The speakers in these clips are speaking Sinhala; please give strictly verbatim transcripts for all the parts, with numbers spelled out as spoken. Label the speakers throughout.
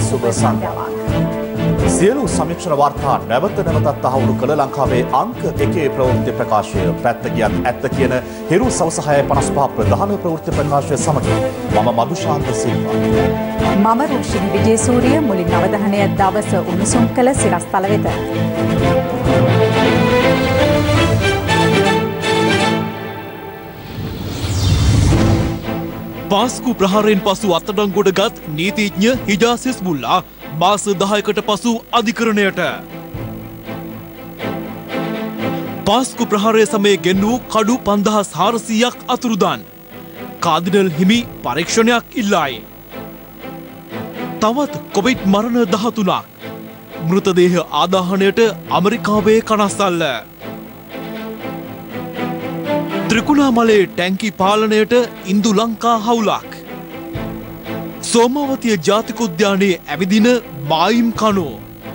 Speaker 1: සුබ සන්ධ්‍යාවක්. සියලු සමීක්ෂණ වාර්තා නැවත නැවතත් තහවුරු කළ ලංකාවේ අංක එකේ ප්‍රවෘත්ති ප්‍රකාශය පැත්ත කියත් ඇත්ත කියන හිරු සවස හය පනස් පහ ප්‍රධාන ප්‍රවෘත්ති ප්‍රකාශය සමග මම මදුශාන්ත සිල්වා.
Speaker 2: මම රුෂිනි විජේසූරිය මුලින් අවධානය දවස උණුසුම් කළ සිරස්තල වෙත.
Speaker 3: පාස්කු ප්‍රහාරයෙන් පසු අත්අඩංගුවට ගත් නීතිඥ හිජාස් හිස්බුල්ලා මාස දහයකට පසු අධිකරණයට. පාස්කු ප්‍රහාරය සමයේ ගෙන්වූ කඩු පන්දහස් හාරසීයක් අතුරුදන්. කාදිනල් හිමි පරීක්ෂණයක් ඉල්ලායි. තවත් කොවිඩ් මරණ දහතුනක්. මෘතදේහ ආදාහනයට ඇමරිකාවේ කනස්සල්ල. ත්‍රිකුණාමලේ ටැංකි පාලනයට ඉන්දු ලංකා හවුලක්. සෝමාවතිය ජාතික උද්‍යානයේ ඇවිදින මායිම් කණෝ.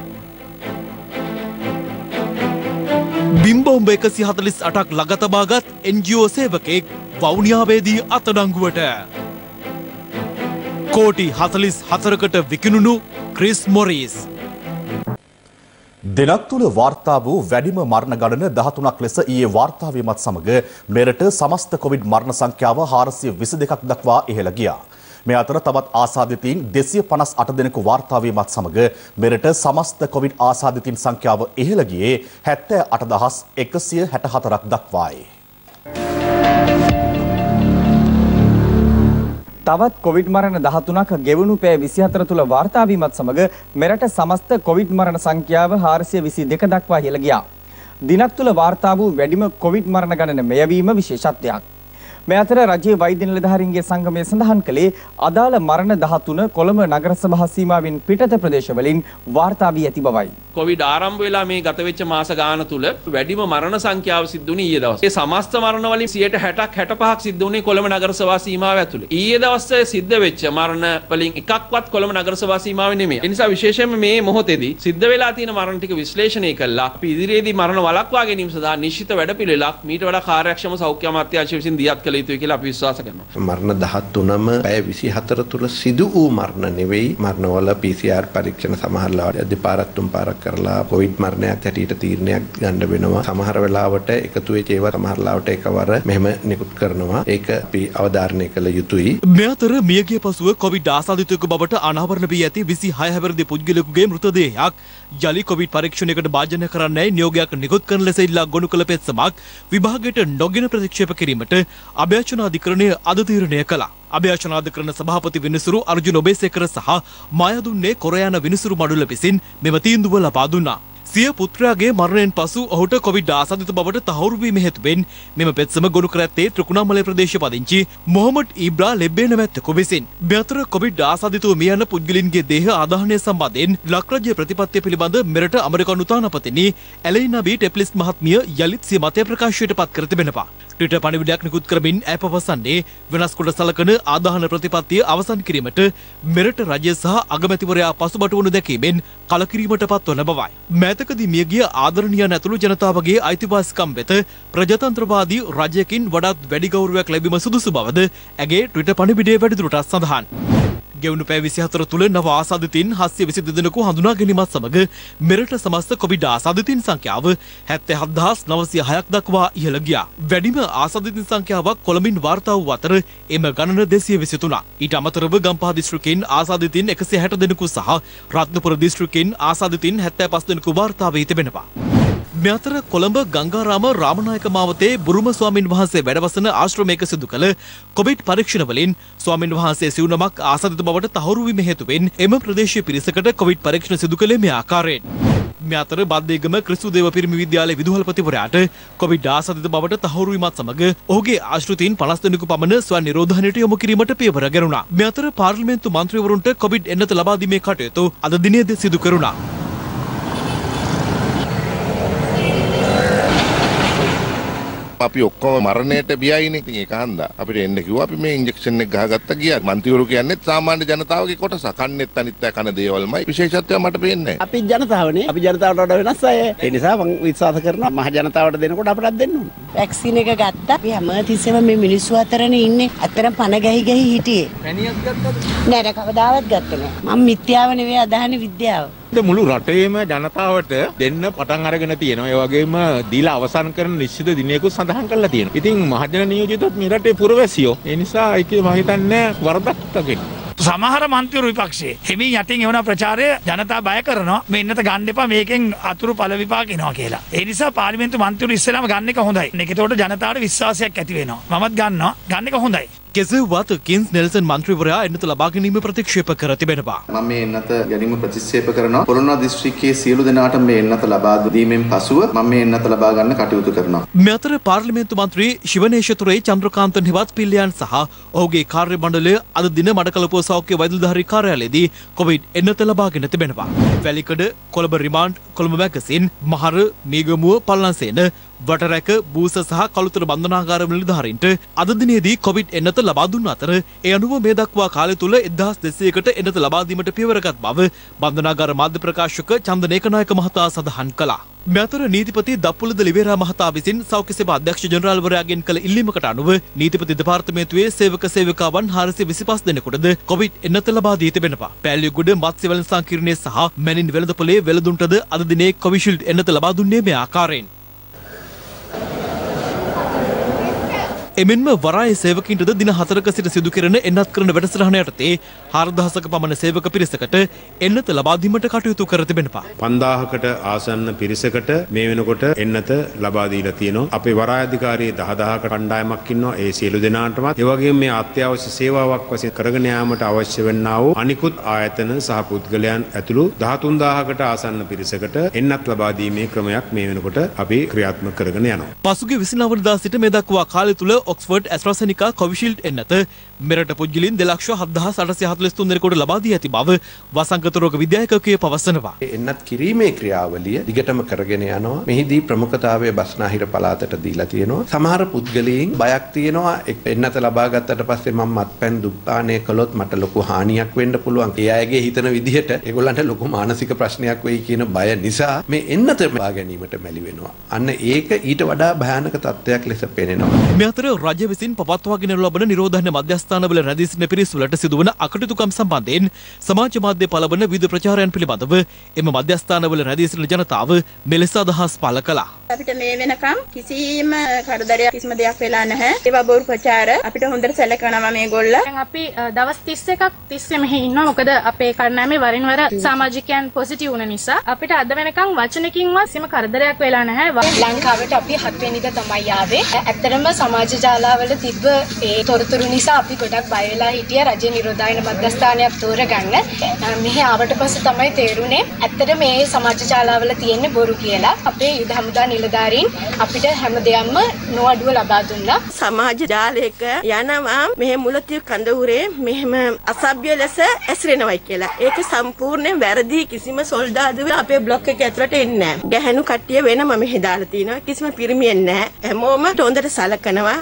Speaker 3: බිම්බොම්බ එකසිය හතළිස් අටක් ළඟ තබාගත් එන්ජීఓ සේවකෙක් වවුනියාවේදී අත්අඩංගුවට. කෝටි හතළිස් හතරකට විකිණුණු ක්‍රිස් මොරිස්.
Speaker 1: දිනක් තුළ වාර්තා වූ වැඩිම මරණ ගණන දහතුනක් ලෙස ඊයේ වාර්තා වීමත් සමග මෙරට සමස්ත කොවිඩ් මරණ සංඛ්‍යාව හාරසිය විසි දෙකක් දක්වා ඉහළ ගියා. මේ අතර තවත් ආසාදිතයින් දෙසිය පනස් අට දෙනෙකු වාර්තා වීමත් සමග මෙරට සමස්ත කොවිඩ් ආසාදිතයින් සංඛ්‍යාව ඉහළ ගියේ හැත්තෑ අට දහස් එකසිය හැට හතරක් දක්වායි.
Speaker 4: තවත් කොවිඩ් මරණ දහතුනක් ගෙවුණු පැය විසිහතර තුළ වාර්තා වීමත් සමග මෙරට සමස්ත කොවිඩ් මරණ සංඛ්‍යාව හාරසිය විසි දෙක දක්වා ඉහළ ගියා. දිනක් තුළ වාර්තා වූ වැඩිම කොවිඩ් මරණ ගණන මෙය වීම විශේෂත්වයක්. මේ අතර රජයේ වෛද්‍ය නිලධාරීන්ගේ සංගමය සඳහන් කළේ අදාළ මරණ දහතුන කොළඹ නගර සභා සීමාවෙන් පිටත ප්‍රදේශවලින් වාර්තා වී ඇති බවයි.
Speaker 5: කොවිඩ් ආරම්භ වෙලා මේ ගත වෙච්ච මාස ගාන තුල වැඩිම මරණ සංඛ්‍යාව සිද්ධ වුණේ ඊයේ දවසේ. ඒ සමස්ත මරණ වලින් සියයට හැටක් හැට පහක් සිද්ධ වුණේ කොළඹ නගර සභා සීමාව ඇතුළේ. ඊයේ දවසේ සිද්ධ වෙච්ච මරණ වලින් එකක්වත් කොළඹ නගර සභා සීමාවේ නෙමෙයි. ඒ නිසා විශේෂයෙන්ම මේ මොහොතේදී සිද්ධ වෙලා තියෙන මරණ ටික විශ්ලේෂණය කළා අපි ඉදිරියේදී මරණ වළක්වා ගැනීම සඳහා නිශ්චිත වැඩපිළිවෙලක් මීට වඩා කාර්යක්ෂම සෞඛ්‍ය අමාත්‍යාංශය විසින් දියත් කළ යුතුයි කියලා අපි විශ්වාස කරනවා.
Speaker 6: මරණ දහතුනම පැය විසිහතර තුළ සිදු වූ මරණ නෙවෙයි. මරණවල පී සී ආර් පරීක්ෂණ සමහරලා දෙපාරක් තුන් පාරක් කරලා කොවිඩ් මරණයක් හැටියට තීරණයක් ගන්න වෙනවා. සමහර වෙලාවට එකතු වෙච්ච ඒවා සමහර ලාවට එකවර මෙහෙම නිකුත් කරනවා. ඒක අපි අවධාරණය කළ යුතුයි.
Speaker 3: මේ අතර මියගිය පසුව කොවිඩ් ආසාදිතයෙකු බවට අනාවරණ වී ඇති විසිහය හැවිරිදි පුද්ගලයෙකුගේ මෘතදේහයක් යලි කොවිඩ් පරීක්ෂණයකට භාජනය කරන්නයි නියෝගයක් නිකුත් කරන ලෙස ඉල්ලා ගොනු කළ පෙත්සමක් විභාගයට නොගෙන ප්‍රතික්ෂේප කිරීමට අභ්‍යර්ථනා අධිකරණය අද තීරණය කළා. අභ්‍යර්ථනා අධිකරණ සභාපති විනිසුරු අර්ජුන ඔබේසේකර සහ මායදුන්නේ කොරයාන විනිසුරු මඩුල්ල විසින් මෙම තීන්දුව ලබා දුන්නා. සිය පුත්‍රයාගේ මරණයෙන් පසු ඔහුට කොවිඩ් ආසාදිත බවට තහවුරු වීම හේතුවෙන් මෙම පෙත්සම ගොනු කර ඇත්තේ ත්‍රිකුණාමලය ප්‍රදේශ පදිංචි මොහමඩ් ඉබ්‍රා ලෙබ්බේ නැමැත්තෙකු විසින්. මේ අතර කොවිඩ් ආසාදිතව මිය යන පුද්ගලයන්ගේ දේහ ආදාහනය සම්බන්ධයෙන් ලක්රජ්‍ය ප්‍රතිපත්තිය පිළිබඳ මෙරට ඇමරිකානු තානාපතිනි ඇලෙයිනා බී ටෙප්ලිස් මහත්මිය යලිත් සිය මතය ප්‍රකාශයට පත් කර තිබෙනවා. ට්විටර් පණිවිඩයක් නිකුත් කරමින් ඇය පවසන්නේ වෙනස් කොට සලකන ආදාහන ප්‍රතිපත්තිය අවසන් කිරීමට මෙරට රජය සහ අගමැතිවරයා පසුබට වනු දැකීමෙන් කලකිරීමට පත්වන බවයි. මෑතකදී මියගිය ආදරණීයන් ඇතුළු ජනතාවගේ අයිතිවාසිකම් වෙත ප්‍රජාතන්ත්‍රවාදී රජයකින් වඩාත් වැඩි ගෞරවයක් ලැබීම සුදුසු බවද ඇගේ ට්විටර් පණිවිඩයේ වැඩිදුරටත් සඳහන්. ගෙවුණු පැය විසිහතර තුළ නව ආසාදිතයින් හත්සිය විසි දෙනෙකු හඳුනා ගැනීමත් සමග මෙරට සමස්ත කොවිඩ් ආසාදිතයින් සංඛ්‍යාව හැත්තෑ හත් දහස් නවසිය හයක් දක්වා ඉහළ ගියා. වැඩිම ආසාදිතයින් සංඛ්‍යාවක් කොළඹින් වාර්තා වූ අතර එම ගණන දෙසිය විසි තුනක්. ඊට අමතරව ගම්පහ දිස්ත්‍රික්කයෙන් ආසාදිතයින් එකසිය හැට දෙනෙකු සහ රත්නපුර දිස්ත්‍රික්කයෙන් ආසාදිතයින් හැත්තෑ පහ දෙනෙකු වාර්තා වී තිබෙනවා. මේ අතර කොළඹ ගංගාරාම රාමනායක මාවතේ බුරුම ස්වාමින් වහන්සේ වැඩවසන ආශ්‍රමයක සිදු කළ කොවිඩ් පරීක්ෂණ වලින් ස්වාමින් වහන්සේ සිව්නමක් ආසාදිත බවට තහවුරු වීම හේතුවෙන් එම ප්‍රදේශීය පිරිසකට කොවිඩ් පරීක්ෂණ සිදු කළේ මේ ආකාරයෙන්. මේ අතර බද්දේගම ක්‍රිස්තුදේව පිරිමි විද්‍යාලයේ විදුහල්පතිවරයාට කොවිඩ් ආසාදිත බවට තහවුරු වීමත් සමග ඔහුගේ ආශ්‍රිතයින් පනස් දෙනෙකු පමණ ස්වයං නිරෝධනයට යොමු කිරීමට පියවර ගැනුණා. මේ අතර පාර්ලිමේන්තු මන්ත්‍රීවරුන්ට කොවිඩ් එන්නත ලබා දීමේ කටයුතු අද දිනේදී සිදු කෙරුණා.
Speaker 7: අපි ඔක්කොම මරණයට බියයිනේ. ඉතින් ඒක හන්දා අපිට එන්න කිව්වා. අපි මේ ඉන්ජෙක්ෂන් එක ගහගත්තා ගියා. මන්ත්‍රීවරු කියන්නේ සාමාන්‍ය ජනතාවගේ කොටස. කන්නේත් අනිත් අය කන දේවල්මයි. විශේෂත්වය මට පේන්නේ නැහැ.
Speaker 8: අපි ජනතාවනේ. අපි ජනතාවට වඩා වෙනස් අය. ඒ නිසා මම විශ්වාස කරනවා මහ ජනතාවට දෙනකොට අපිටත් දෙන්න ඕනේ.
Speaker 9: වැක්සින් එක ගත්තා. අපි හැමතිස්සෙම මේ මිනිස්සු අතරනේ ඉන්නේ. අතරම පණ ගහි ගහි හිටියේ.
Speaker 8: පැණියක් ගත්තද?
Speaker 9: නෑ කවදාවත් ගත්තේ නෑ. මම මිත්‍යාව නෙවෙයි අදහන්නේ විද්‍යාව.
Speaker 10: මුළු රටේම ජනතාවට දෙන්න පටන් අරගෙන තියෙනවා. ඒ වගේම දීලා අවසන් කරන නිශ්චිත දිනයකුත් සඳහන් කරලා තියෙනවා. ඉතින් මහජන නියෝජිතත් මේ රටේ පුරවැසියෝ. ඒ නිසා ඒකේ මම හිතන්නේ වරදක් තකින්.
Speaker 11: සමහර මන්ත්‍රීවරු විපක්ෂයේ හිමින් යටින් එවන ප්‍රචාරය ජනතා බය කරනවා මේ ඉන්නත ගන්න එපා මේකෙන් අතුරු ඵල විපාක එනවා කියලා. ඒ නිසා පාර්ලිමේන්තු මන්ත්‍රීවරු ඉස්සෙල්ලාම ගන්න එක හොඳයි. ඒකට ජනතාවට විශ්වාසයක් ඇති වෙනවා. මමත් ගන්නවා. ගන්න එක හොඳයි.
Speaker 3: කෙසේ වත් කින්ස් නෙල්සන් මන්ත්‍රීවරයා එන්නත ලබා ගැනීම ප්‍රතික්ෂේප කර තිබෙනවා.
Speaker 12: මම මේ එන්නත ගැනීම ප්‍රතික්ෂේප කරනවා. පොළොන්නරුව දිස්ත්‍රික්කයේ සියලු දෙනාට මේ එන්නත ලබා දීමෙන් පසුව මම මේ එන්නත ලබා ගන්න කටයුතු කරනවා.
Speaker 3: මේ අතර පාර්ලිමේන්තු මන්ත්‍රී ශිවනේශතුරේ චන්ද්‍රකාන්තන් හිවත් පිල්ලියන් සහ ඔහුගේ කාර්ය මණ්ඩලය අද දින මඩකලපුව සෞඛ්‍ය වෛද්‍යධාරී කාර්යාලයේදී කොවිඩ් එන්නත ලබාගෙන තිබෙනවා. වැලිකඩ, කොළඹ රිමාන්ඩ්, කොළඹ මැගසින්, මහර, මීගමුව, පල්ලන්සේන, වටරැක, බූස සහ කළුතර බන්ධනාගාර නිලධාරීන්ට අද දිනේදී කොවිඩ් එන්නත ලබා දුන් අතර ඒ අනුව මේ දක්වා කාලය තුල එක්දහස් දෙසීයකට එන්නත ලබා දීමට පියවරගත් බව බන්ධනාගාර මාධ්‍ය ප්‍රකාශක චන්දනේකනායක මහතා සඳහන් කළා. මේ අතර නීතිපති දප්පුලද ලිවේරා මහතා විසින් සෞඛ්‍ය සේවා අධ්‍යක්ෂ ජෙනරාල්වරයාගෙන් කළ ඉල්ලීමකට අනුව නීතිපති දෙපාර්තමේන්තුවේ සේවක සේවිකාවන් හාරසිය විසිපස් දෙනෙකුටද කොවිඩ් එන්නත ලබා දී තිබෙනවා. පෑලියගොඩ මත්ස්‍ය වෙළඳ සංකීර්ණයේ සහ මැනින් වෙළඳපොලේ වෙළඳුන්ටද අද දිනේ කොවිෂීල්ඩ් එන්නත ලබා දුන්නේ මේ ආකාරයෙන්. එමෙන්ම වරායේ සේවකින්ටද දින හතරක සිට සිදු කෙරෙන එන්නත් කරන වැඩසටහන යටතේ හාරදහසක පමණ සේවක පිරිසකට එන්නත ලබා දීමට කටයුතු කර තිබෙනවා.
Speaker 13: පන්දාහකට ආසන්න පිරිසකට මේ වෙනකොට එන්නත ලබා දීලා තියෙනවා. අපේ වරාය අධිකාරියේ දහදහක කණ්ඩායමක් ඉන්නවා. ඒ සියලු දෙනාටමත් ඒ වගේම මේ අත්‍යවශ්‍ය සේවාවක් වශයෙන් කරගෙන යාමට අවශ්‍ය වෙන්නා වූ අනිකුත් ආයතන සහ පුද්ගලයන් ඇතුළු දහතුන් දාහකට ආසන්න පිරිසකට එන්නත් ලබා දීමේ ක්‍රමයක් මේ වෙනකොට අපි ක්‍රියාත්මක කරගෙන යනවා.
Speaker 3: පසුගිය විසිනව වෙනිදා සිට මේ දක්වා කාලය තුල ඔක්ස්ෆර්ඩ් ඇස්ට්‍රාසෙනිකා කොවිෂීල්ඩ් එන්නත මෙරට පුද්ගලයන් දෙලක්ෂ හත්දහස් අටසිය හතළිස් තුන් දෙනෙකුට ලබා දී ඇති බව වසංගත රෝග විද්‍යාඥයෙකු පවසනවා.
Speaker 6: එන්නත් කිරීමේ ක්‍රියාවලිය දිගටම කරගෙන යනවා. මෙහිදී ප්‍රමුඛතාවය බස්නාහිර පළාතට දීලා තියෙනවා. සමහර පුද්ගලයන් බයක් තියෙනවා එන්නත ලබා ගත්තට පස්සේ මම මත්පැන් දුප්පානය කළොත් මට ලොකු හානියක් වෙන්න පුළුවන්. ඒ අයගේ හිතන විදිහට ඒගොල්ලන්ට ලොකු මානසික ප්‍රශ්නයක් වෙයි කියන බය නිසා මේ එන්නත ලබා ගැනීමට මැලි වෙනවා. අන්න ඒක ඊට වඩා භයානක තත්ත්වයක් ලෙස පෙනෙනවා.
Speaker 3: මේ අතර රජය විසින් පවත්වාගෙන ලබන නිරෝධායන මධ්‍යස්ථානවල රැඳී සිටින පිරිස්වලට සිදුවන අකටයුතුකම් සම්බන්ධයෙන් සමාජ මාධ්‍ය පළවන විවිධ ප්‍රචාරයන් පිළිබඳව එම මධ්‍යස්ථානවල රැඳී සිටින ජනතාව මෙලෙස අදහස් පළ කළා.
Speaker 14: අපිට මේ වෙනකම් කිසිම කරදරයක් කිසිම දෙයක් වෙලා නැහැ. ඒවා බොරු ප්‍රචාර අපිට හොඳට සැලකනවා මේගොල්ල.
Speaker 15: අපි දවස් තිස් එකක් තිස්සේ මෙහි ඉන්නවා. මොකද අපේ කණ්ඩායමේ වරින් වර සමාජිකයන් පොසිටිව් වුණ නිසා අපිට අද වෙනකම් වචනකින්වත් කිසිම කරදරයක් වෙලා නැහැ.
Speaker 16: ලංකාවට අපි හත් වෙනිදා තමයි ආවේ. ඇත්තටම සමාජ ජාලාවල තිබ්බ ඒ තොරතුරු නිසා අපි ගොඩක් බය වෙලා හිටියා රජ නිරෝධායන මධ්‍යස්ථානයක් තෝරගන්න. මෙහි ආවට පස්සේ තමයි තේරුනේ ඇත්තට මේ සමාජ ජාලාවල තියෙන්නේ බොරු කියලා. අපේ යුද හමුදා නිලධාරීන් අපිට හැම දෙයක්ම නොඅඩුව ලබා දුන්නා.
Speaker 17: සමාජ ජාලයක යනවා මෙහෙ මුලතිය කඳවුරේ මෙහෙම අසභ්‍ය ලෙස ඇසිරෙනවයි කියලා. ඒක සම්පූර්ණයෙන් වැරදි. කිසිම සොල්දාදුව අපේ බ්ලොක් එක ඇතුළට එන්නේ නැහැ. ගැහැණු කට්ටිය වෙනම මෙහෙ දාලා තිනවා. කිසිම පිරිමියෙක් නැහැ. හැමෝම හොඳට සලකනවා.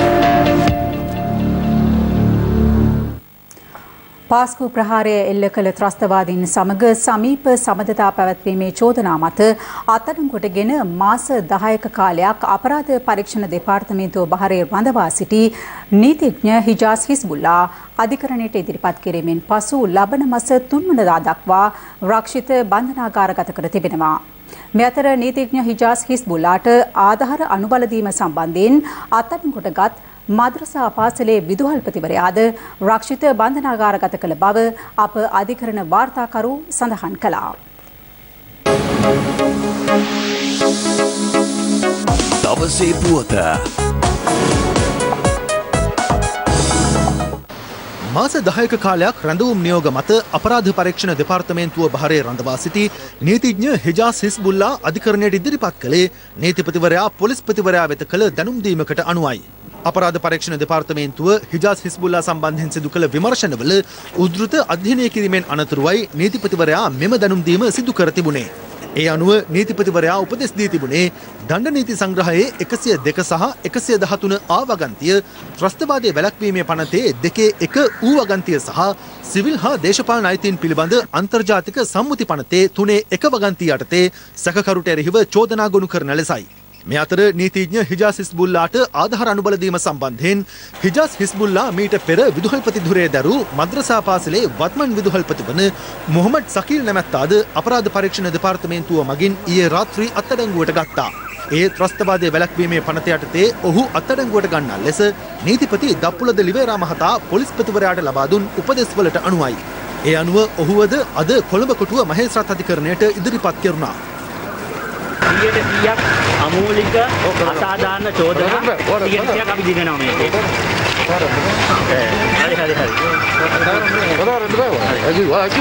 Speaker 2: පාස්කු ප්‍රහාරය එල්ල කළ ත්‍රස්තවාදීන් සමග සමීප සබඳතා පැවැත්වීමේ චෝදනා මත අත්අඩංගුවටගෙන මාස දහයක කාලයක් අපරාධ පරීක්ෂණ දෙපාර්තමේන්තුව බහරේ රඳවා සිටි නීතිඥ හිජාස් හිස්බුල්ලා අධිකරණයට ඉදිරිපත් කිරීමෙන් පසු ලබන මාස තුන් වනදා දක්වා රක්ෂිත බන්ධනාගාරගත කර තිබෙනවා. මේ අතර නීතිඥ හිජාස් හිස්බුල්ලාට ආධාර අනුබල දීම සම්බන්ධයෙන් අත්අඩංගුවටගත් මද්‍රසා පාසලේ විදුහල්පතිවරයාද රක්ෂිත බන්ධනාගාරගත කළ බව අප අධිකරණ වාර්තාකරු සඳහන් කළා.
Speaker 18: දවසේ පුවත
Speaker 19: මාස දහයක කාලයක් රැඳවුම් නියෝග මත අපරාධ පරීක්ෂණ දෙපාර්තමේන්තුව බහරේ රඳවා සිටි නීතිඥ හිජාස් හිස්බුල්ලා අධිකරණයට ඉදිරිපත් කළේ නීතිපතිවරයා පොලිස්පතිවරයා වෙත කළ දැනුම් දීමකට අනුවයි. අපරාධ පරීක්ෂණ දෙපාර්තමේන්තුව හිජාස් හිස්බුල්ලා සම්බන්ධයෙන් සිදු කළ විමර්ශනවල උද්ෘත අධ්‍යයනය කිරීමෙන් අනතුරුවයි නීතිපතිවරයා මෙම දැනුම් දීම සිදු කර තිබුණේ. ඒ අනුව නීතිපතිවරයා උපදෙස් දී තිබුණේ දණ්ඩ නීති සංග්‍රහයේ එකසිය දෙක සහ එකසිය දහතුන ආ වගන්තිය, ත්‍රස්තවාදයේ වැළැක්වීමේ පනතේ දෙකේ එක ඌ වගන්තිය සහ සිවිල් හා දේශපාලන අයිතීන් පිළිබඳ අන්තර්ජාතික සම්මුති පනතේ තුනේ එක වගන්තිය යටතේ සැකකරුට එරෙහිව චෝදනා ගොනු කරන ලෙසයි. මේ අතර නීතිඥ හිජාස් හිස්බුල්ලාට ආධාර අනුබල දීම සම්බන්ධයෙන් හිජාස් හිස්බුල්ලා මීට පෙර විදුහල්පති ධුරයේ දරූ මද්‍රසා පාසලේ වත්මන් විදුහල්පති වන මොහමඩ් සකීල් නැමැත්තාද අපරාධ පරීක්ෂණ දෙපාර්තමේන්තුව මගින් ඊයේ රාත්‍රී අත්අඩංගුවට ගත්තා. ඒ ත්‍රස්තවාදයේ වැළැක්වීමේ පනත යටතේ ඔහු අත්අඩංගුවට ගන්නා ලෙස නීතිපති දප්පුලද ලිවේරා මහතා පොලිස්පතිවරයාට ලබා දුන් උපදෙස්වලට අනුවයි. ඒ අනුව ඔහුවද අද කොළඹ කොටුව මහේස්ත්‍රාත් අධිකරණයට ඉදිරිපත් කෙරුණා.
Speaker 20: සියයට සීයක් අමූලික අසාධාරණ චෝදනා සියයට සීයක් අපි දිනනවා මේකේ. හරි හරි හරි.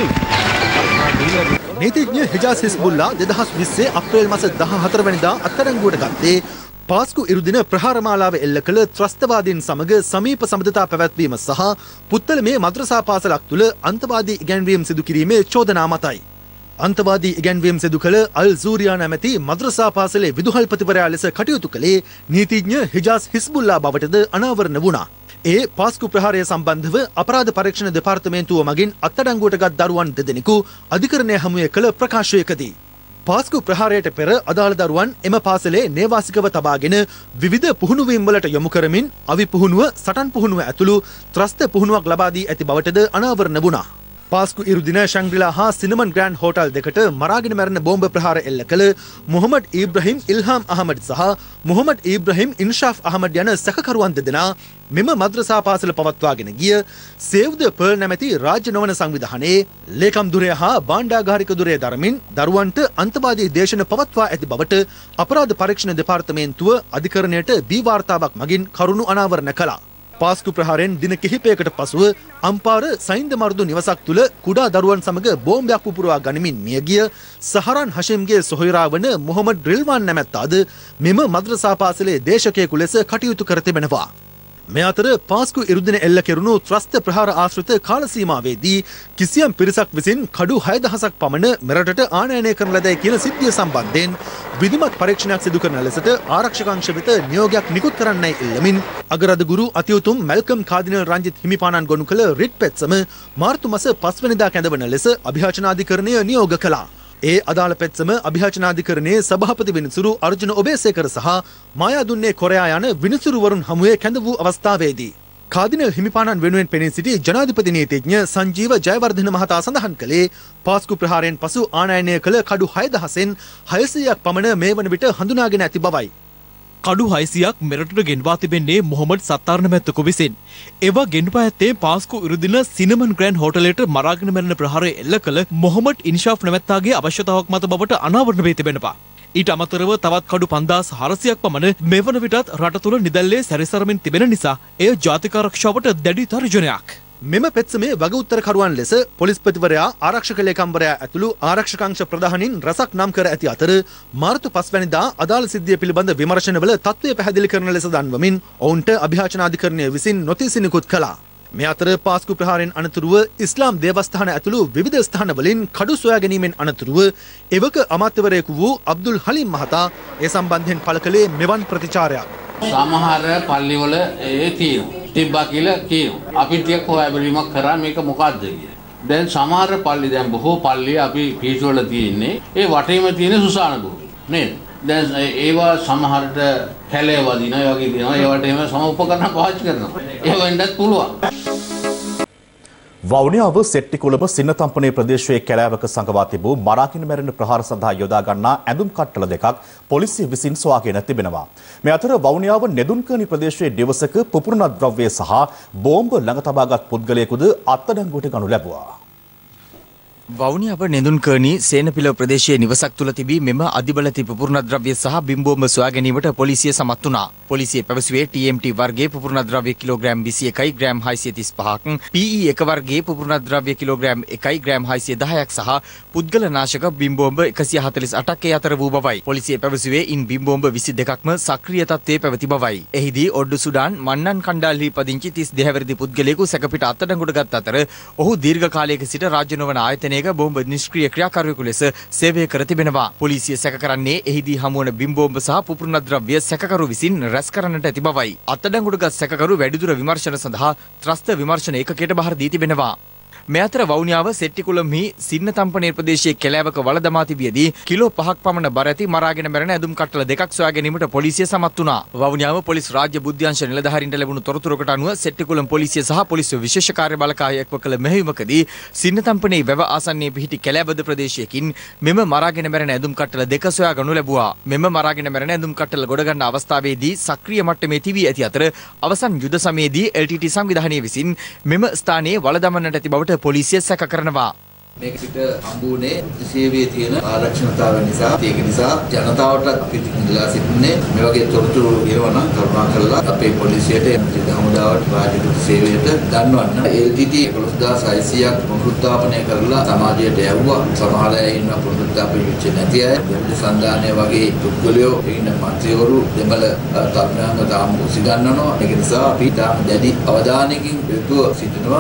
Speaker 19: නීතිඥ හිජාස් හිස්බුල්ලා දෙදහස් විස්සේ අප්‍රේල් මාස දහහතර වෙනිදා අත්අඩංගුවට ගත්තේ පාස්කු ඉරුදින ප්‍රහාරමාලාව එල්ල කළ ත්‍රස්තවාදීන් සමග සමීප සබඳතා පැවැත්වීම සහ පුත්තලමේ මද්‍රසා පාසලක් තුළ අන්තවාදී ඉගැන්වීම් සිදු කිරීමේ චෝදනා මතයි. අන්තවාදී ඉගැන්වීම් සිදු කළ අල් සූරියා නැමැති මද්‍රසා පාසලේ විදුහල්පතිවරයා ලෙස කටයුතු කළේ නීතිඥ හිජාස් හිස්බුල්ලා බවටද අනාවරණ වුණා. ඒ පාස්කු ප්‍රහාරය සම්බන්ධව අපරාධ පරීක්ෂණ දෙපාර්තමේන්තුව මගින් අත්අඩංගුවට ගත් දරුවන් දෙදෙනෙකු අධිකරණය හමුවේ කළ ප්‍රකාශයකදී පාස්කු ප්‍රහාරයට පෙර අදාළ දරුවන් එම පාසලේ නේවාසිකව තබාගෙන විවිධ පුහුණුවීම් වලට යොමු කරමින් අවි පුහුණුව, සටන් පුහුණුව ඇතුළු ත්‍රස්ත පුහුණුවක් ලබා දී ඇති බවටද අනාවරණ වුණා. පාස්කු ඉරුදින ශංග්‍රිලා හා සිනමන් ග්‍රෑන්ඩ් හෝටල් දෙකට මරාගෙන මැරෙන බෝම්බ ප්‍රහාර එල්ල කළ මොහමඩ් ඉබ්‍රහීම් ඉල්හාම් අහමඩ් සහ මොහමඩ් ඉබ්‍රහීම් ඉන්ෂාෆ් අහමඩ් යන සැකකරුවන් දෙදෙනා මෙම මද්‍රසා පාසල පවත්වාගෙන ගිය සේව් ද පර්ල් නැමැති රාජ්‍ය නොවන සංවිධානයේ ලේකම් දුරය හා භාණ්ඩාගාරික දුරය දරමින් දරුවන්ට අන්තවාදී දේශන පවත්වා ඇති බවට අපරාධ පරීක්ෂණ දෙපාර්තමේන්තුව අධිකරණයට බී වාර්තාවක් මගින් කරුණු අනාවරණ කළා. පාස්කු ප්‍රහාරයෙන් දින කිහිපයකට පසුව අම්පාර සයින්ද මර්දු නිවසක් තුළ කුඩා දරුවන් සමග බෝම්බයක් පුපුරවා ගනිමින් මියගිය සහරන් හෂිම්ගේ සොහොයුරා වන මොහමඩ් රිල්වාන් නැමැත්තාද මෙම මද්‍රසා පාසලේ දේශකයෙකු ලෙස කටයුතු කර තිබෙනවා. මේ අතර පාස්කු ඉරුදින එල්ල කෙරුණු ත්‍රස්ත ප්‍රහාර ආශ්‍රිත කාල සීමාවේදී කිසියම් පිරිසක් විසින් කඩු හය දහසක් පමණ මෙරටට ආනයනය කරන ලදැයි කියන සිද්ධිය සම්බන්ධයෙන් විධිමත් පරීක්ෂණයක් සිදු කරන ලෙසට ආරක්ෂක අංශ වෙත නියෝගයක් නිකුත් කරන්නයි ඉල්ලමින් අගරාධගුරු අතිඋතුම් මැල්කම් කාදිනල් රංජිත් හිමිපාණන් ගොනු කළ රිට් පෙත්සම මාර්තු මාස පස් වෙනිදා කැඳවන ලෙස අභියාචනාධිකරණය නියෝග කළා. ඒ අදාළ පෙත්සම අභියාචනාධිකරණයේ සභාපති විනිසුරු අර්ජුන ඔබේසේකර සහ මායාදුන්නේ කොරයා යන විනිසුරුවරුන් හමුවේ කැඳ වූ අවස්ථාවේදී කාදිනල් හිමිපාණන් වෙනුවෙන් පෙනී සිටි ජනාධිපති නීතිඥ සංජීව ජයවර්ධන මහතා සඳහන් කළේ පාස්කු ප්‍රහාරයෙන් පසු ආනයනය කළ කඩු හය දහසෙන් හයසියයක් පමණ මේ වන විට හඳුනාගෙන ඇති බවයි.
Speaker 3: කඩු හයසියක් මෙරටට ගෙන්වා තිබෙන්නේ මොහමඩ් සත්තාර් නැමැත්තකු විසින්. ඒවා ගෙන්වා ඇත්තේ පාස්කු ඉරුදින සිනමන් ග්‍රෑන්ඩ් හෝටලයට මරාගෙන මැරෙන ප්‍රහාරය එල්ල කළ මොහමඩ් ඉන්ෂාෆ් නැමැත්තාගේ අවශ්‍යතාවක් මත බවට අනාවරණ වී තිබෙනවා. ඊට අමතරව තවත් කඩු පන්දාස් හාරසියක් පමණ මෙවන විටත් රට තුළ නිදැල්ලේ සැරිසරමින් තිබෙන නිසා එය ජාතික ආරක්ෂාවට දැඩි තර්ජනයක්.
Speaker 19: මෙම පෙත්සමේ වග උත්තරකරුවන් ලෙස පොලිස්පතිවරයා ආරක්ෂක ලේකම්වරයා ඇතුළු ආරක්ෂක අංශ ප්‍රධානීන් රැසක් නම් කර ඇති අතර මාර්තු පස් වැනිදා අදාළ සිද්ධිය පිළිබඳ විමර්ශනවල තත්ත්වය පැහැදිලි කරන ලෙස දන්වමින් ඔවුන්ට අභියාචනාධිකරණය විසින් නොතිස් නිකුත් කළා. මේ අතර පාස්කු ප්‍රහාරයෙන් අනතුරුව ඉස්ලාම් දේවස්ථාන ඇතුළු විවිධ ස්ථානවලින් කඩු සොයා ගැනීමෙන් අනතුරුව එවක අමාත්‍යවරයෙකු වූ අබ්දුල් හලීම් මහතා ඒ සම්බන්ධයෙන් පළ කළේ මෙවන් ප්‍රතිචාරයක්.
Speaker 21: සමහර පල්ලිවල ඒ තියෙනවා. තිබ්බා කියලා කියනවා. අපි ටික හොයා බැලීමක් කරා මේක මොකක්ද කියලා. දැන් සමහර පල්ලි දැන් බොහෝ පල්ලි අපි පිටුවල තියෙන්නේ ඒ වටේම තියෙන සුසාන ගුරු නේද? දැන් ඒවා සමහරට කැලේ වදින ඒ වගේ තියෙනවා. ඒවට එහෙම සම උපකරණ පාවිච්චි කරනවා. ඒ වෙන්නත් පුළුවන්.
Speaker 1: වවුනියාව සෙට්ටිකුළඹ සින්නතම්පනේ ප්‍රදේශයේ කැලෑවක සංගවා තිබූ මරාගෙන මැරෙන ප්‍රහාර සඳහා යොදා ගන්නා ඇඳුම් කට්ටල දෙකක් පොලිසිය විසින් සොයාගෙන තිබෙනවා. මේ අතර වවුනියාව නෙදුන්කර්ණි ප්‍රදේශයේ දිවසක පුපුරන ද්‍රව්‍ය සහ බෝම්බ ළඟ තබාගත් පුද්ගලයෙකුද අත්අඩංගුවට ගනු ලැබුවා.
Speaker 22: වවුනියාව නෙදුන්කර්ණි සේනපිලව ප්‍රදේශයේ නිවසක් තුල තිබී මෙම අධිබලති පුපුරන ද්‍රව්‍ය සහ බිම්බෝම්බ සොයා ගැනීමට පොලිසිය සමත් වුණා. පොලිසිය පැවසුවේ ටී එම් ටී වර්ගයේ පුපුරන ද්‍රව්‍ය කිලෝග්‍රෑම් විසි එකයි ග්‍රෑම් හයසිය තිස් පහක්, පී ඊ එක වර්ගයේ පුපුරන ද්‍රව්‍ය කිලෝග්‍රෑම් එකයි ග්‍රෑම් හයසිය දහයක් සහ පුද්ගල නාශක බිම්බෝම්බ එකසිය හතළිස් අටක් ඒ අතර වූ බවයි. පොලිසිය පැවසුවේ ඉන් බිම්බෝම්බ විසි දෙකක්ම සක්‍රිය තත්ත්වයේ පැවති බවයි. එහිදී ඔඩ්ඩු සුඩාන් මන්නන් කණ්ඩායම්හි පදිංචි තිස් දෙක හැවිරිදි පුද්ගලයෙකු සැකපිට අත්අඩංගුවට ගත් අතර ඔහු දීර්ඝ කාලයක සිට රාජ්‍ය නොවන ආයතනයක ආයතනයක බෝම්බ නිෂ්ක්‍රීය ක්‍රියාකාරයෙකු ලෙස සේවය කර තිබෙනවා. පොලිසිය සැක කරන්නේ එහිදී හමුවන බිම් බෝම්බ සහ පුපුරන ද්‍රව්‍ය සැකකරු විසින් රැස් කරන්නට ඇති බවයි. අත්අඩංගුවටගත් සැකකරු වැඩිදුර විමර්ශන සඳහා ත්‍රස්ත විමර්ශන ඒකකයට බහර දී තිබෙනවා. මේ අතර වවුනියාව සෙට්ටිකුළම්හි සින්නතම්පනේ ප්‍රදේශයේ කැලෑවක වළ දමා තිබියදී කිලෝ පහක් පමණ බර ඇති මරාගෙන මැරෙන ඇඳුම් කට්ටල දෙකක් සොයා ගැනීමට පොලිසිය සමත් වුණා. වවුනියාව පොලිස් රාජ්‍ය බුද්ධ්‍යංශ නිලධාරීන්ට ලැබුණු තොරතුරකට අනුව සෙට්ටිකුළම් පොලිසිය සහ පොලිස් විශේෂ කාර්ය බළකාය එක්ව කළ මෙහෙයුමකදී සින්නතම්පනේ වැව ආසන්නයේ පිහිටි කැලෑබද ප්‍රදේශයකින් මෙම මරාගෙන මැරෙන ඇඳුම් කට්ටල දෙක සොයා ගනු ලැබුවා. මෙම මරාගෙන මැරෙන ඇඳුම් කට්ටල ගොඩ ගන්න අවස්ථාවේදී සක්‍රීය මට්ටමේ තිබී ඇති අතර අවසන් යුද සමයේදී එල් ටී ටී සංවිධානය විසින් මෙම ස්ථානයේ වළ දමන්නට ඇති බවට පොලිසිය සැක කරනවා.
Speaker 4: මේක පිට හම්බුනේ සේවයේ තියෙන ආරක්ෂණතාවය නිසා ඒක නිසා ජනතාවට අපි ඉල්ලා සිටින්නේ මේ වගේ තොරතුරු කියනවා නම් කරුණා කරලා අපේ පොලිසියට හමුදාවට රාජ්‍ය සේවයට දන්වන්න. එල් ටී ටී එකොළොස් හදාස් හයසියයක් පුනරුත්ථාපනය කරලා සමාජයට යවුවා. සමහර අය ඉන්න පුනරුත්ථාපනය වෙච්ච නැති අය දෙවිද සංධානය වගේ පුද්ගලයෝ ඉන්න මන්ත්‍රීවරු දෙමළ තරුණයන්ව තාම උසි ගන්නනවා. ඒක නිසා අපි තාම දැඩි අවධානයකින් යුතුව සිටිනවා.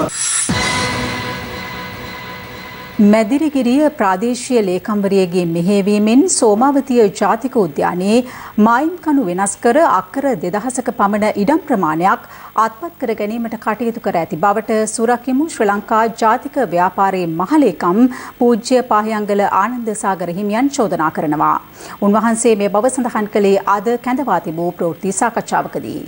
Speaker 2: මැදිරිගිරිය ප්‍රාදේශීය ලේකම්වරියගේ මෙහෙයවීමෙන් සෝමාවතිය ජාතික උද්‍යානයේ මායිම් කණු වෙනස් කර අක්කර දෙදහසක පමණ ඉඩම් ප්‍රමාණයක් අත්පත් කර ගැනීමට කටයුතු කර ඇති බවට සුරකිමු ශ්‍රී ලංකා ජාතික ව්‍යාපාරයේ මහලේකම් පූජ්‍ය පාහියන්ගල ආනන්ද සාගර හිමියන් චෝදනා කරනවා. උන්වහන්සේ මේ බව සඳහන් කළේ අද කැඳවා තිබූ ප්‍රවෘත්ති සාකච්ඡාවකදී.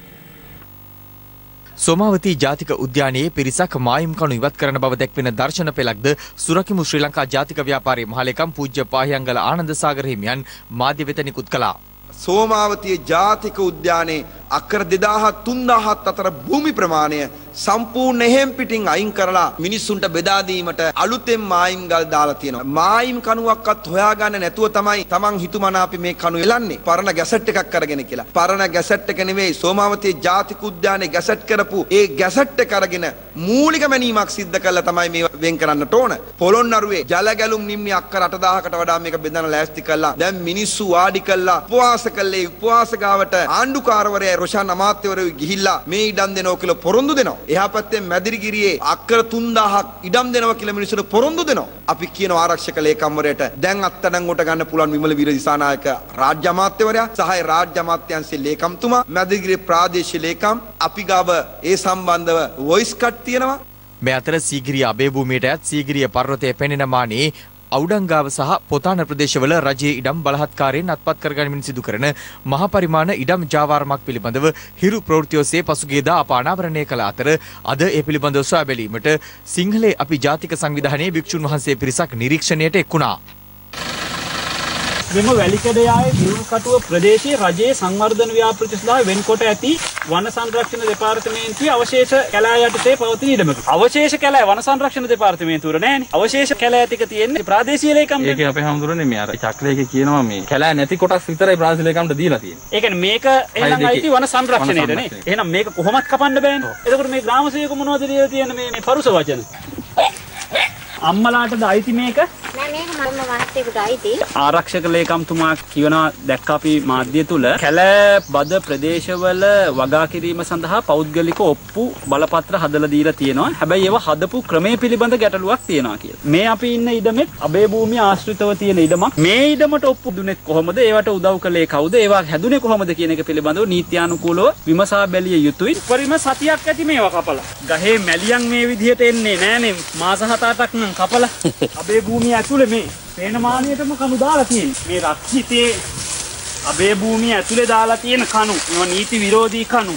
Speaker 22: සෝමාවතී ජාතික උද්‍යානයේ පිරිසක් මායිම් කණු ඉවත් කරන බව දැක්වෙන දර්ශන පෙළක්ද සුරකිමු ශ්‍රී ලංකා ජාතික ව්‍යාපාරයේ මහලේකම් පූජ්‍ය පාහියන්ගල ආනන්ද සාගර හිමියන් මාධ්‍ය වෙත නිකුත් කළා.
Speaker 5: සෝමාවතී ජාතික උද්‍යානයේ අක්කර දෙදාහ තුන්දාහත් අතර භූමි ප්‍රමාණය සම්පූර්ණ එහෙම් පිටින් අයින් කරලා මිනිස්සුන්ට බෙදා දීමට අලුතෙන් මායිම් ගල් දාලා තියෙනවා. මායිම් කණුවක්වත් හොයාගන්න නැතුව තමයි Taman හිතුමනාපි මේ කණු එලන්නේ. පරණ ගැසට් එකක් අරගෙන කියලා. පරණ ගැසට් එක නෙවෙයි සෝමාවතී ජාතික උද්‍යානයේ ගැසට් කරපු ඒ ගැසට් එක අරගෙන මූලික මැනීමක් සිද්ධ කළා තමයි මේ වෙන් කරන්නට ඕන. පොළොන්නරුවේ ජල ගැලුම් නිම්නි අක්කර අට දහසකට වඩා මේක බෙදන්න ලෑස්ති කළා. දැන් මිනිස්සු වාඩි කළා උපවාස කළේ උපවාස ගාවට ආණ්ඩුකාරවරයා රොෂාන් අමාත්‍යවරු ගිහිල්ලා මේ ඉඩම් දෙනවා කියලා පොරොන්දු දෙනවා. එහා පැත්තේ මැදිරිගිරියේ අක්කර තුන්දාහක් ඉඩම් දෙනවා කියලා මිනිස්සුන්ට පොරොන්දු දෙනවා. අපි කියන ආරක්ෂක ලේකම්වරයාට දැන් අත්අඩංගුවට ගන්න පුළුවන් විමල වීර දිසානායක රාජ්‍ය අමාත්‍යවරයා සහ රාජ්‍ය අමාත්‍යාංශයේ ලේකම්තුමා මැදිරිගිරියේ ප්‍රාදේශීය ලේකම් අපි ගාව ඒ සම්බන්ධව වොයිස් කට් තියෙනවා.
Speaker 22: මේ අතර සීගිරිය අබේ භූමියට යත් සීගිරිය පර්වතයේ පෙනෙන මානේ අවුඩංගාව සහ පොතාන ප්‍රදේශවල රජයේ ඉඩම් බලහත්කාරයෙන් අත්පත් කරගනිමින් සිදු කරන මහ පරිමාණ ඉඩම් ජාවාරමක් පිළිබඳව හිරු ප්‍රවෘත්ති ඔස්සේ පසුගියදා අප අනාවරණය කළ අතර අද ඒ පිළිබඳව සොයා බැලීමට සිංහලේ අපි ජාතික සංවිධානයේ භික්ෂුන් වහන්සේ පිරිසක් නිරීක්ෂණයට එක් වුණා.
Speaker 23: මෙම වැලිකඩයායේ විරුල්කටුව ප්‍රදේශයේ රජයේ සංවර්ධන ව්‍යාපෘති සඳහා වෙන්කොට ඇති වන සංරක්ෂණ දෙපාර්තමේන්තුවේ අවශේෂ කැලෑ යටතේ පවතින ඉඩමක. අවශේෂ කැලෑ වන සංරක්ෂණ දෙපාර්තමේන්තුවේ නෑනේ. අවශේෂ කැලෑ ටික තියෙන්නේ ප්‍රාදේශීය ලේකම්.
Speaker 24: ඒක අපේ හැමදෙරෝනේ මේ අර චක්‍රයක කියනවා මේ කැලෑ නැති කොටස් විතරයි ප්‍රාදේශීය ලේකම්ට දීලා තියෙන්නේ.
Speaker 23: ඒ කියන්නේ මේක එහෙනම් අයිති වන සංරක්ෂණයට නේ. එහෙනම් මේක කොහොමත් කපන්න බෑනේ. එතකොට මේ ග්‍රාම සේවක මොනවද දීලා තියෙන්නේ මේ මේ පරුස වචන? අම්මලාටද අයිති මේක?
Speaker 25: නෑ මේක මම වාස්තේකට අයිති.
Speaker 23: ආරක්ෂක ලේකම්තුමා කියනවා දැක්ක අපි මාධ්‍ය තුල කැලෑ බද ප්‍රදේශවල වගා කිරීම සඳහා පෞද්ගලික ඔප්පු බලපත්‍ර හදලා දීලා තියෙනවා. හැබැයි ඒවා හදපු ක්‍රමයේ පිළිබඳ ගැටලුවක් තියෙනවා කියලා. මේ අපි ඉන්න ඉඩමෙත් අබේ භූමිය ආශ්‍රිතව තියෙන ඉඩමක්. මේ ඉඩමට ඔප්පු දුන්නේත් කොහොමද? ඒවට උදව් කළේ කවුද? ඒවා හැදුනේ කොහොමද කියන එක පිළිබඳව නීත්‍යානුකූලව විමසා බැලිය යුතුයි. පරිම සතියක් ඇති මේවා කපලා. ගහේ මැලියන් මේ විදිහට එන්නේ නෑනේ. මාස හත අටක් නම් කපලා අබේ භූමිය ඇතුලේ මේ පේන මානියටම කණු දාලා තියෙන්නේ. මේ රක්ෂිතේ අබේ භූමිය ඇතුලේ දාලා තියෙන කණු. මේවා නීති විරෝධී කණු.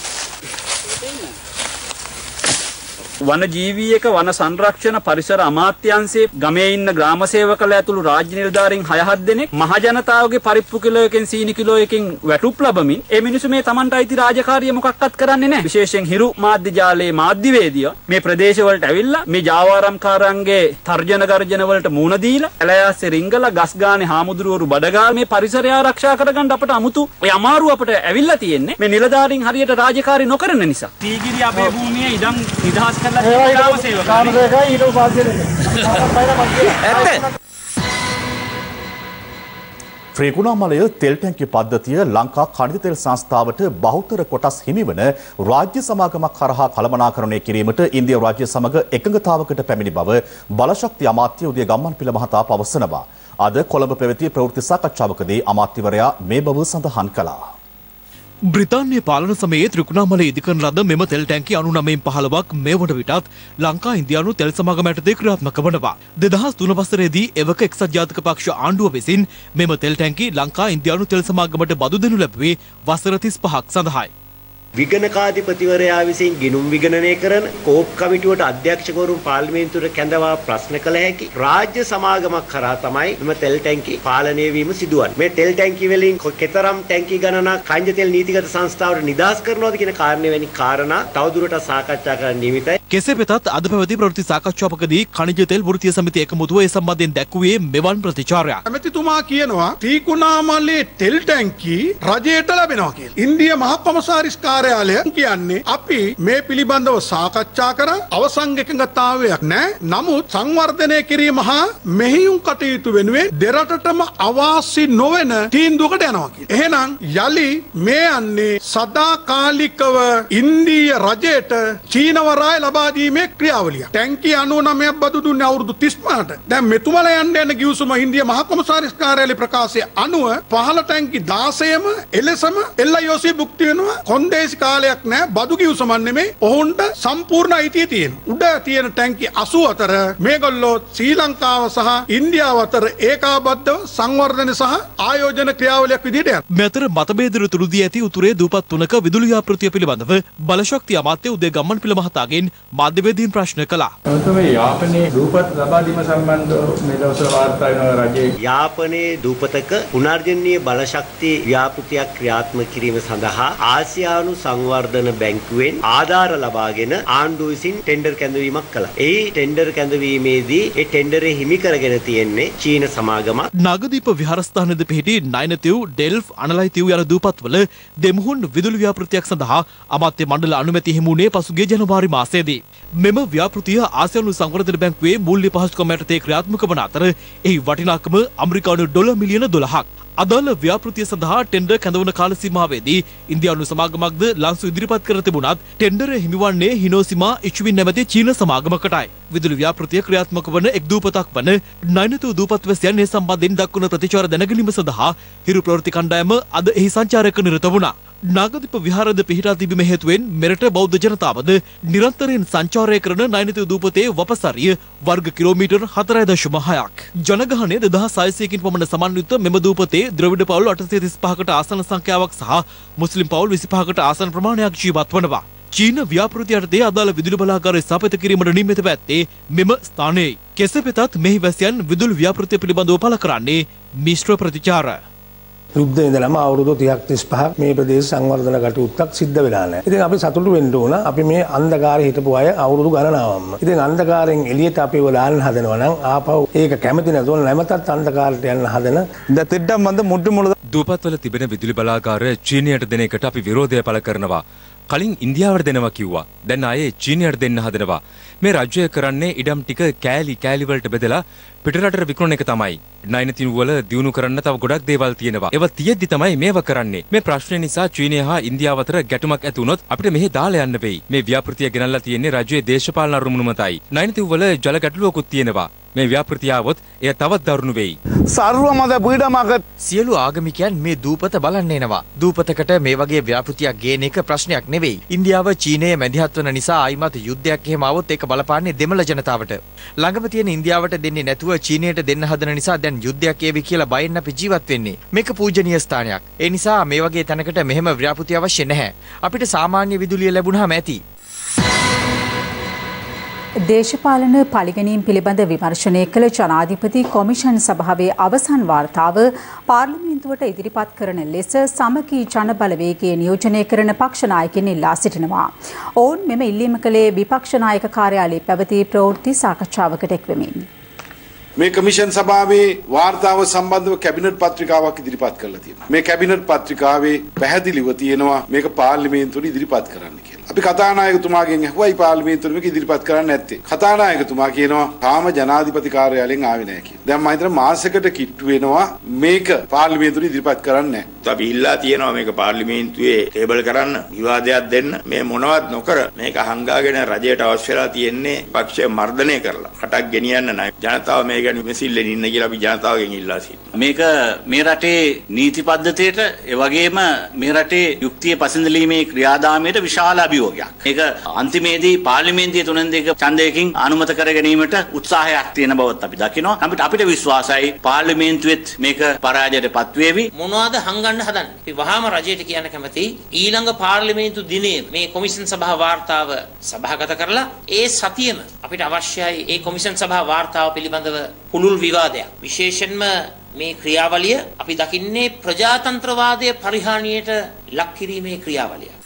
Speaker 23: වන ජීවියක වන සංරක්ෂණ පරිසර අමාත්‍යාංශයේ ගමේ ඉන්න ග්‍රාම සේවකලා ඇතුළු රාජ්‍ය නිලධාරීන් හය හත් දෙනෙක් මහ ජනතාවගේ පරිප්පු කිලෝයකින් සීනි කිලෝයකින් වැටුප් ලැබමින් ඒ මිනිස්සු මේ Tamanට අයිති රාජකාරිය මොකක්වත් කරන්නේ නැහැ. විශේෂයෙන් හිරු මාධ්‍ය ජාලයේ මාධ්‍යවේදියා මේ ප්‍රදේශ වලට ඇවිල්ලා මේ ජාවාරම්කාරයන්ගේ තර්ජන ගර්ජන වලට මුහුණ දීලා එලයාස්සේ රිංගලා ගස් ගානේ හාමුදුරුවරු බඩගාලා මේ පරිසරය ආරක්ෂා කරගන්න අපට අමුතු ඒ අමාරුව අපට ඇවිල්ලා තියෙන්නේ මේ නිලධාරීන් හරියට රාජකාරී නොකරන නිසා. තීගිරි අපේ භූමියේ ඉඩම් නිදහස්
Speaker 1: ත්‍රිකුණාමලය තෙල් ටැංකි පද්ධතිය ලංකා ඛනිජ තෙල් සංස්ථාවට බහුතර කොටස් හිමිවන රාජ්‍ය සමාගමක් කරහා කළමනාකරණය කිරීමට ඉන්දියා රාජ්‍ය සමග එකඟතාවකට පැමිණි බව බලශක්ති අමාත්‍ය උදය ගම්මන්පිල මහතා පවසනවා. අද කොළඹ පැවති ප්‍රවෘත්ති සාකච්ඡාවකදී අමාත්‍යවරයා මේ බව සඳහන් කළා.
Speaker 3: බ්‍රිතාන්‍ය පාලන සමයේ ත්‍රිකුණාමලයේ ඉදිකරන ලද මෙම තෙල් ටැංකි අනූනවයෙන් පහළොවක් මේ වන විටත් ලංකා ඉන්දියානු තෙල් සමාගම යටතේ ක්‍රියාත්මක වනවා. දෙදහස් තුන වසරේදී එවක එක්සත් ජාතික පක්ෂ ආණ්ඩුව විසින් මෙම තෙල් ටැංකි ලංකා ඉන්දියානු තෙල් සමාගමට බදු දෙනු ලැබුවේ වසර තිස් පහක් සඳහායි.
Speaker 7: විගණකාධිපතිවරයා විසින් ගිණුම් විගණනය කරන කෝප් කමිටුවට අධ්‍යක්ෂකවරුන් පාර්ලිමේන්තුවට කැඳවා ප්‍රශ්න කළ හැකි රාජ්‍ය සමාගමක් කරා තමයි මෙම තෙල් ටැංකි පාලනය වීම සිදුවන්නේ. මේ තෙල් ටැංකි වලින් කෙතරම් ටැංකි ගණනක් ඛනිජ තෙල් නීතිගත සංස්ථාවට නිදහස් කරනවාද කියන කාරණේ වැනි කාරණා තවදුරටත් සාකච්ඡා කරන්න නියමිතයි.
Speaker 3: කෙසේ වෙතත් අද පැවති ප්‍රවෘත්ති සාකච්ඡාවකදී ඛනිජ තෙල් වෘත්තීය සමිතිය එකමුතුව ඒ සම්බන්ධයෙන් දැක්වුවේ මෙවන් ප්‍රතිචාරයක්.
Speaker 8: ඇමතිතුමා කියනවා ත්‍රිකුණාමලයේ තෙල් ටැංකි රජයට ලැබෙනවා කියලා. ඉන්දියා මහ කොමසාරිස් කාර්යාලය කියන්නේ අපි මේ පිළිබඳව සාකච්ඡා කරා අවසන් එකඟතාවයක් නැහැ. නමුත් සංවර්ධනය කිරීම හා මෙහෙයුම් කටයුතු වෙනුවෙන් දෙරටටම අවාසි නොවන තීන්දුවකට යනවා කියලා. එහෙනම් යලි මේ යන්නේ සදාකාලිකව ඉන්දීය රජයට චීන වරාය ලබා දීමේ ක්‍රියාවලිය. ටැංකි අනූනවයක් බදු දුන්නේ අවුරුදු තිස් පහකට. දැන් මෙතුමලා යන්න යන ගිවිසුම ඉන්දියා මහ කොමසාරිස් කාර්යාලයේ ප්‍රකාශය අනුව පහළ ටැංකි දාසයම එලෙසම එල් අයි ඕ සී භුක්ති වෙනවා. කොන්දේසි කාලයක් නෑ බදු ගිවිසුමක් නෙමෙයි. ඔවුන්ට සම්පූර්ණ අයිතිය තියෙනවා. උඩ තියෙන ටැංකි අසූහතර මේගොල්ලෝ ශ්‍රී ලංකාව සහ ඉන්දියාව අතර ඒකාබද්ධව සංවර්ධන සහ ආයෝජන ක්‍රියාවලියක් විදිහට යනවා.
Speaker 3: මෙතර මතභේද තුරුදී ඇති උතුරේ දූපත් තුනක විදුලි ව්‍යාපෘතිය පිළිබඳව බලශක්ති අමාත්‍ය උදය ගම්මන්පිල මහතාගෙන් මාධ්‍යවේදීන් ප්‍රශ්න කළා.
Speaker 9: එතකොට යාපනයේ දූපත් ලබා දීම සම්බන්ධව මේ දවස්වල වාර්තා වෙන රජයේ
Speaker 7: යාපනයේ දූපතක පුනර්ජනනීය බලශක්ති ව්‍යාපෘතියක් ක්‍රියාත්මක කිරීම සඳහා ආසියානු සංවර්ධන බැංකුවෙන් ආධාර ලබාගෙන ආණ්ඩුව විසින් ටෙන්ඩර් කැඳවීමක් කළා. ඒ ටෙන්ඩර් කැඳවීමේදී ඒ ටෙන්ඩරේ හිමි කරගෙන තියෙන්නේ චීන සමාගමක්.
Speaker 3: නාගදීප විහාරස්ථානයේද පිහිටි නයිනතිව් ඩෙල්ෆ් අනලයිතිව් යන දූපත්වල දෙමුහුන් විදුලි ව්‍යාපෘතියක් සඳහා අමාත්‍ය මණ්ඩල අනුමැතිය හිමුනේ පසුගිය ජනවාරි මාසයේදී. මෙම ව්‍යාපෘතිය ආසියානු සංවර්ධන බැංකුවේ මූල්‍ය පහසුකම් යටතේ ක්‍රියාත්මක වන අතර එහි වටිනාකම ඇමරිකානු ඩොලර් මිලියන දොළහක්. අදාළ ව්‍යාපෘතිය සඳහා ටෙන්ඩර් කැඳවන කාල සීමාවේදී ඉන්දියානු සමාගමක්ද ලන්සු ඉදිරිපත් කර තිබුණත් ටෙන්ඩර හිමිවන්නේ හිනෝසිමා ඉචුවින් නැමැති චීන සමාගමකටයි. විදුලි ව්‍යාපෘතිය ක්‍රියාත්මක වන එක් දූපතක් වන නයිනතු දූපත්වැසියන් ඒ සම්බන්ධයෙන් දක්වන ප්‍රතිචාර දැනගැනීම සඳහා හිරු ප්‍රවෘත්ති කණ්ඩායම අද එහි සංචාරක නිරත වුණා. නාගදීප විහාරද පිහිටා තිබීම හේතුවෙන් මෙරට බෞද්ධ ජනතාවද නිරන්තරයෙන් සංචාරය කරන නයිනතු දූපතේ වපසරිය වර්ග කිලෝමීටර් හතරයි දශම හයක්. ජනගහනය දෙදහස් හයසියයකින් පමණ සමන්විත මෙම දූපතේ ද්‍රවිඩ පවුල් අටසිය තිස් පහකට ආසන සංඛ්‍යාවක් සහ මුස්ලිම් පවුල් විසි පහකට ආසන ප්‍රමාණයක් ජීවත් වනවා. චීන ව්‍යාපෘතිය යටතේ අදාළ විදුලි බලාගාරය ස්ථාපිත කිරීමට නියමිතව ඇත්තේ මෙම ස්ථානයේ. කෙසේ වෙතත් මෙහි වැසියන් විදුලි ව්‍යාපෘතිය පිළිබඳව පළ කරන්නේ මිශ්‍ර ප්‍රතිචාර.
Speaker 10: යුද්ධේ ඉඳලම අවුරුදු තිහක් තිස් පහක් මේ ප්‍රදේශ සංවර්ධන කටයුත්තක් සිද්ධ වෙලා නැහැ. ඉතින් අපි සතුටු වෙන්න ඕන. අපි මේ අන්ධකාරයේ හිටපු අය අවුරුදු ගණනාවක්ම. ඉතින් අන්ධකාරයෙන් එළියට අපිව දාන්න හදනවා නම් ආපහු ඒක කැමති නැතුව නැවතත් අන්ධකාරයට යන්න හදන
Speaker 11: இந்த திட்டம் வந்து முற்று முழுத දූපත්වල තිබෙන විදුලි බලාගාර චීනයට දෙන එකට අපි විරෝධය පළ කරනවා. කලින් ඉන්දියාවට දෙනවා කිව්වා. දැන් ආයේ චීනයට දෙන්න හදනවා. මේ රාජ්‍යය කරන්නේ ඉඩම් ටික කෑලි කෑලි වලට බෙදලා පිටරටට විකුණන එක තමයි. නයිනතිව් වල දියුණු කරන්න තව ගොඩක් දේවල් තියෙනවා. ඒවා තියෙද්දි තමයි මේව කරන්නේ. මේ ප්‍රශ්නේ නිසා චීනය හා ඉන්දියාව අතර ගැටුමක් ඇති වුණොත් අපිට මෙහි දාලා යන්න වෙයි. මේ ව්‍යාපෘතිය ගෙනල්ලා තියෙන්නේ රාජ්‍යයේ දේශපාලන අරමුණු මතයි. නයිනතිව් වල ජල ගැටලුවකුත් තියෙනවා. මේ ව්‍යාපෘතිය આવොත් එය තවත් දරුණු වෙයි. සර්ව මත පීඩමක
Speaker 22: සියලු ආගමිකයන් මේ දූපත බලන්න එනවා. දූපතකට මේ වගේ ව්‍යාපෘතියක් ගේන එක ප්‍රශ්නයක් නෙවෙයි. ඉන්දියාව චීනය මැදිහත් වන නිසා ආයිමත් යුද්ධයක් එහෙම આવොත් ඒක බලපාන්නේ දෙමළ ජනතාවට. ළඟම තියෙන ඉන්දියාවට දෙන්නේ නැතුව චීනයට දෙන්න හදන නිසා දැන් යුද්ධයක් ඒවි කියලා බයෙන් අපි ජීවත් වෙන්නේ. මේක පූජනීය ස්ථානයක්. ඒ නිසා මේ වගේ තැනකට මෙහෙම ව්‍යාපෘතිය අවශ්‍ය නැහැ. අපිට සාමාන්‍ය විදුලිය ලැබුණාම ඇති.
Speaker 2: දේශපාලන පළිගැනීම් පිළිබඳ විමර්ශනය කළ ජනාධිපති කොමිෂන් සභාවේ අවසන් වාර්තාව පාර්ලිමේන්තුවට ඉදිරිපත් කරන ලෙස සමගී ජන බලවේගයේ නියෝජනය කරන පක්ෂ නායකයින් ඉල්ලා සිටිනවා. ඔවුන් මෙම ඉල්ලීම කළේ විපක්ෂ නායක කාර්යාලයේ පැවති ප්‍රවෘත්ති සාකච්ඡාවකට එක්වෙමින්.
Speaker 26: මේ කමිෂන් සභාවේ වාර්තාව සම්බන්ධව කැබිනට් පත්‍රිකාවක් ඉදිරිපත් කරලා තියෙනවා. මේ කැබිනට් පත්‍රිකාවේ පැහැදිලිව තියෙනවා මේක පාර්ලිමේන්තුවට ඉදිරිපත් කරන්න කියලා. අපි කතානායකතුමාගෙන් ඇහුවයි පාර්ලිමේන්තුවේ මේක ඉදිරිපත් කරන්න නැත්තේ. කතානායකතුමා කියනවා තාම ජනාධිපති කාර්යාලයෙන් ආවේ නැහැ කියලා. දැන් මම හිතන මාසයකට කිට්ටු වෙනවා මේක පාර්ලිමේන්තුවේ ඉදිරිපත් කරන්නේ නැහැ.
Speaker 6: අපි ඉල්ලා තියෙනවා මේක පාර්ලිමේන්තුවේ ටේබල් කරන්න, විවාදයක් දෙන්න. මේ මොනවත් නොකර මේක හංගාගෙන රජයට අවශ්‍ය වෙලා තියෙන්නේ පක්ෂය මර්ධනය කරලා කටක් ගෙනියන්න නැහැ. ජනතාව මේ ගැන විමසිල්ලෙන් ඉන්න කියලා අපි ජනතාවගෙන් ඉල්ලා සිටිනවා.
Speaker 20: මේක මේ රටේ නීති පද්ධතියට ඒ වගේම මේ රටේ යුක්තිය පසඳලීමේ ක්‍රියාදාමයට විශාල අභියෝගයක්. මේක අන්තිමේදී පාර්ලිමේන්තුවේ තුනෙන් දෙක ඡන්දයකින් අනුමත කර ගැනීමට උත්සාහයක් තියෙන බවත් අපි දකිනවා. අපිට අපිට විශ්වාසයි පාර්ලිමේන්තුවේත් මේක පරාජයට පත්වේවි.
Speaker 12: මොනවද හංගන්න හදන්නේ? අපි වහාම රජයට කියන්න කැමතියි ඊළඟ පාර්ලිමේන්තු දිනයේ මේ කොමිෂන් සභා වාර්තාව සභාගත කරලා ඒ සතියෙම අපිට අවශ්‍යයි ඒ කොමිෂන් සභා වාර්තාව පිළිබඳව පුළුල් විවාදයක්. විශේෂයෙන්ම මේ ක්‍රියාවලිය අපි දකින්නේ ප්‍රජාතන්ත්‍රවාදයේ පරිහානියට ලක් කිරීමේ ක්‍රියාවලිය.